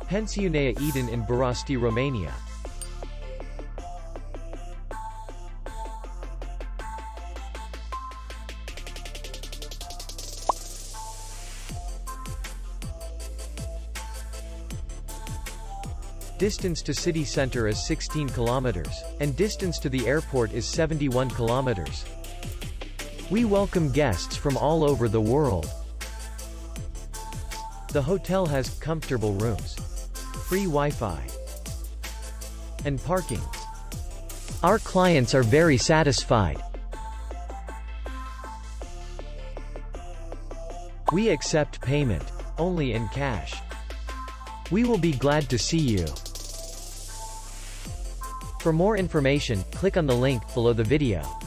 Pensiunea Eden in Barasti, Romania. Distance to city center is 16 kilometers, and distance to the airport is 71 kilometers. We welcome guests from all over the world. The hotel has comfortable rooms, free Wi-Fi, and parking. Our clients are very satisfied. We accept payment only in cash. We will be glad to see you. For more information, click on the link below the video.